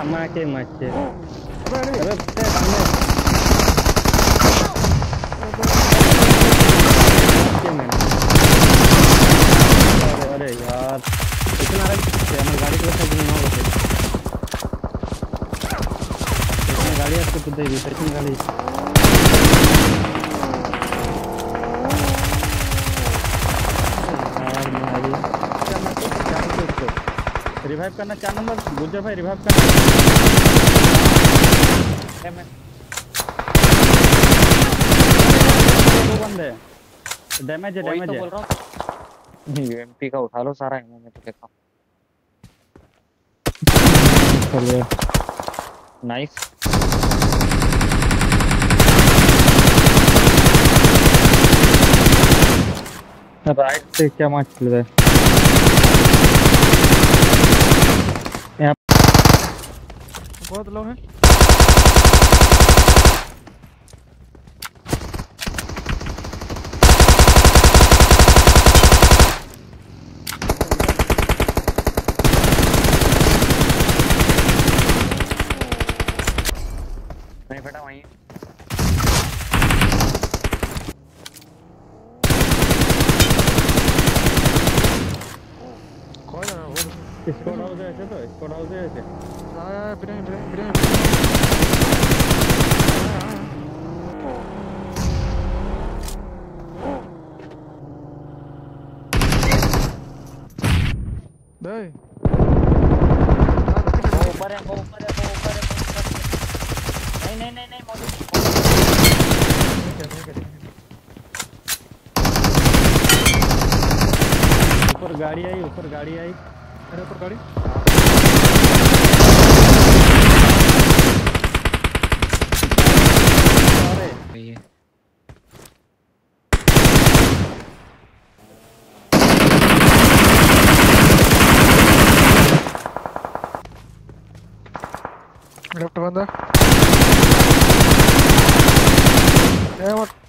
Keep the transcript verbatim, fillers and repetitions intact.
আমাকে মারছে। अरे अरे अरे यार इतना हमारे गाड़ी के साथ ना होते इतनी गाड़ी आपको तो दे दी इतनी गाड़ी यार भाई क्या मतलब क्या बोलते उसको रिवाइव करना चार नंबर गुज्जर भाई रिवाइव करना दो बंदे डैमेज है डैमेज है बोल रहा हूँ यूएमपी का उठा लो सारा एमओ में तो देखा नाइस राइट से क्या मैच चल रहा है यहाँ बहुत लोग हैं नहीं बेटा वहीं कौन है वो स्क्वाड हाउस है ऐसे तो स्क्वाड हाउस है ऐसे आया ब्रेन ब्रेन ब्रेन दे वो ऊपर है वो ऊपर है वो ऊपर है नहीं नहीं नहीं नहीं मौजूद ऊपर गाड़ी आई ऊपर गाड़ी आई अरे ऊपर गाड़ी अरे ये लेफ्ट बंदा ए वो